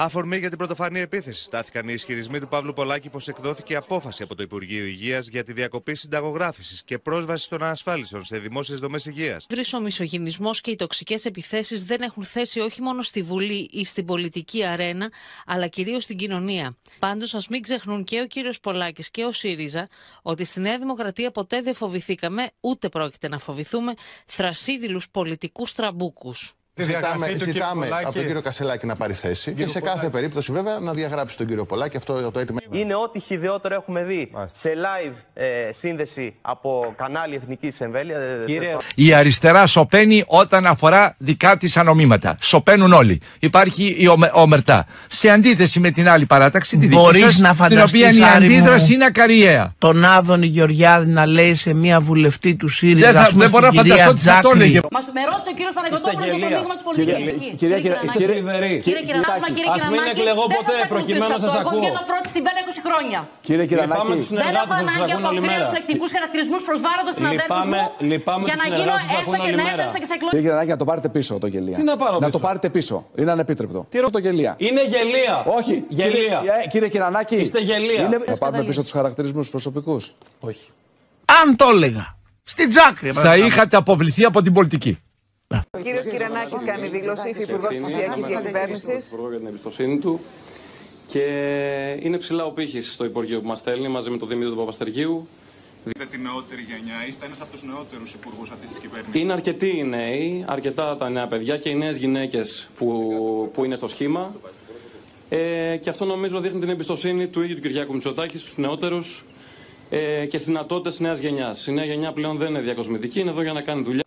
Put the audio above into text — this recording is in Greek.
Αφορμή για την πρωτοφανή επίθεση στάθηκαν οι ισχυρισμοί του Παύλου Πολάκη πως εκδόθηκε απόφαση από το Υπουργείο Υγείας για τη διακοπή συνταγογράφησης και πρόσβαση των ανασφάλιστων σε δημόσιες δομές υγείας. Ο μισογυνισμός και οι τοξικές επιθέσεις δεν έχουν θέση όχι μόνο στη Βουλή ή στην πολιτική αρένα, αλλά κυρίως στην κοινωνία. Πάντως, ας μην ξεχνούν και ο κύριος Πολάκης και ο ΣΥΡΙΖΑ ότι στη Νέα Δημοκρατία ποτέ δεν φοβηθήκαμε, ούτε πρόκειται να φοβηθούμε, θρασίδηλους πολιτικούς τραμπούκους. Ζητάμε από τον κύριο Κασελάκη να πάρει θέση και σε κάθε περίπτωση βέβαια να διαγράψει τον κύριο Πολάκη. Αυτό το αίτημα είναι ό,τι χυδαιότερο έχουμε δει σε live σύνδεση από κανάλι Εθνικής Εμβέλεια. Η αριστερά σωπαίνει όταν αφορά δικά της ανομήματα. Σωπαίνουν όλοι. Υπάρχει η ομερτά. Σε αντίθεση με την άλλη παράταξη, τη δική σας, στην οποία η αντίδραση είναι ακαριαία. Τον Άδωνη Γεωργιάδη να λέει σε μια βουλευτή του ΣΥΡΙΖΑ, δεν μπορώ να φανταστώ ότι θα το έλεγε. Με ρώτησε ο κύριος Παναγιωτόπουλος για το μείγμα της πολιτικής. Κύριε Κυριανάκη, ας μην εκλεγώ ποτέ προκειμένου να σας ακούω. Εγώ βγαίνω πρώτη στην ΠΕΛ 20 χρόνια. Κύριε Κυριανάκη, δεν έχω ανάγκη από ακραίους λεκτικούς χαρακτηρισμούς προσβάλλοντας συναδέλφους μου για να γίνω έστω και να έφτασα και σε εκλογές. Κύριε Κυριανάκη, να το πάρετε πίσω το γελία. Τι να πάρω πίσω? Να το πάρετε πίσω. Είναι ανεπίτρεπτο. Τι ρωτώ γελία? Είναι γελία. Όχι. Γελία. Κύριε Κυριανάκη, είστε γελία. Να πάρουμε πίσω τους χαρακτηρισμούς προσωπικούς. Όχι. Αν το έλεγα, στην τσάκρη. Θα είχατε αποβληθεί από την πολιτική. Ο κύριος Κυρανάκης κάνει δήλωση, υφυπουργός ψηφιακής διακυβέρνησης. Υπουργό για την εμπιστοσύνη του. Και είναι ψηλά ο πύχης στο Υπουργείο που μας στέλνει μαζί με τον Δημήτρη του Παπαστεργίου. Είστε τη νεότερη γενιά, είστε ένας από τους νεότερους υπουργούς αυτής της κυβέρνησης. Είναι αρκετοί οι νέοι, αρκετά τα νέα παιδιά και οι νέες γυναίκες που είναι στο σχήμα. Και αυτό νομίζω δείχνει την εμπιστοσύνη του ίδιου του Κυριάκου Μητσοτάκη στους νεότερους και στις δυνατότητες της νέας γενιάς. Η νέα γενιά πλέον δεν είναι διακοσμητική, είναι εδώ για να κάνει δουλειά.